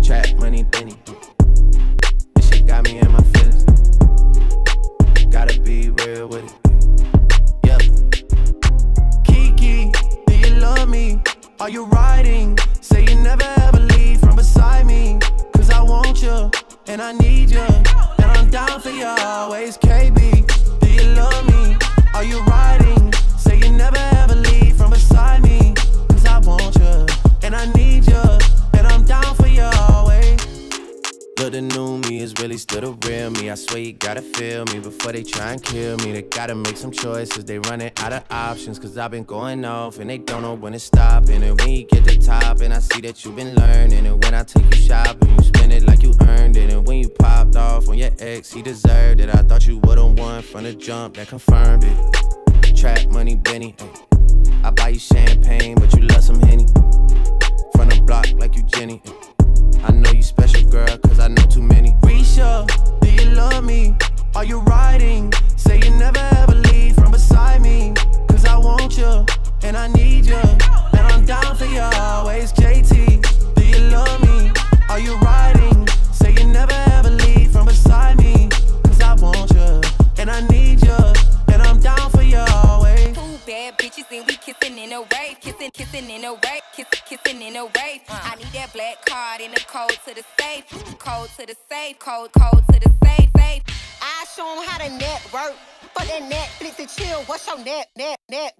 Trap money, Benny. This shit got me in my feelings. Gotta be real with it. Yeah. Kiki, do you love me? Are you riding? Say you never ever leave from beside me. Cause I want you, and I need you, and I'm down for you always. KB, do you love me? Are you riding? Say you never ever leave from beside me. Cause I want you, and I need you, and I'm down for you always. Look, the new me is really still the real me. I swear you gotta feel me before they try and kill me. They gotta make some choices, they running out of options. Cause I've been going off and they don't know when to stop. And when you get to top and I see that you've been learning. And when I take you shopping, you spend it like you earned it. And when you popped off on your ex, he deserved it. I thought you would've won from the jump, that confirmed it. Trap money, Benny, ay. I buy you champagne, but you love some Henny. From the block like you Jenny, ay. I know you special, girl, cause I know too many. Risha, do you love me? Are you riding? Say you never ever leave from beside me. Cause I want you, and I need you, and I'm down for you always. JT, do you love me? Are you riding? Say you never ever leave from beside me. Cause I want you, and I need you, and I'm down for you always. Two bad bitches and we kissing in a wave. Kissing in a wave. Kissing in a wave. I need that black card in the code to the safe. Code to the safe. Code to the safe. I show them how to network. For that Netflix and chill, what's your net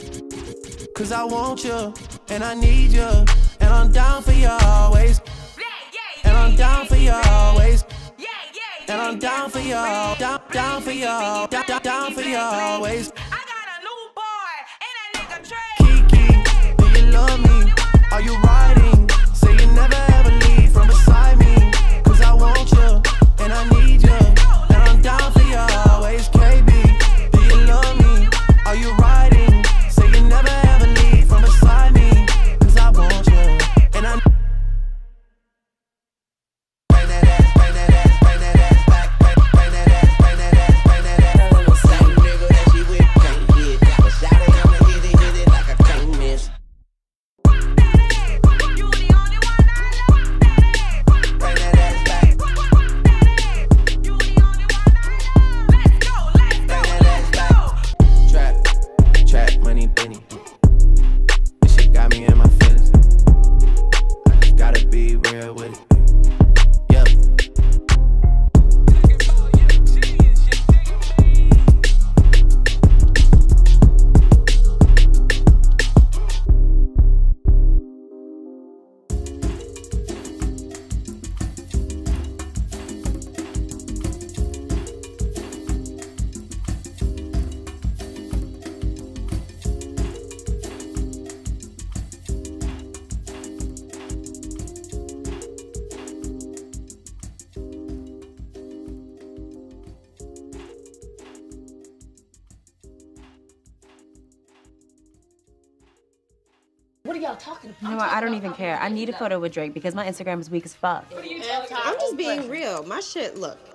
worth? Cause I want you, and I need you, and I'm down for you always. And I'm down for you always. And I'm down for you, down for you, down for you always. I got a new boy, and that nigga Trey. Kiki, do you love me? Are you riding? Say you never ever leave from beside me. Cause I want you, and I need you, and I'm down for you always. KB, do you love me? Are you riding? Say you never ever leave from beside me. Cause I want you, and I bring that ass, bring that ass, bring that ass back, bring that ass, bring that ass, bring that ass. Same nigga that she with can't get. But shout it, I'ma hit it like I can't miss. Trap money, Benny. This shit got me in my feelings. I just gotta be real with it. Yep. What are y'all talking about? You know what? I don't even care. I need a photo with Drake because my Instagram is weak as fuck. I'm just being real. My shit, look,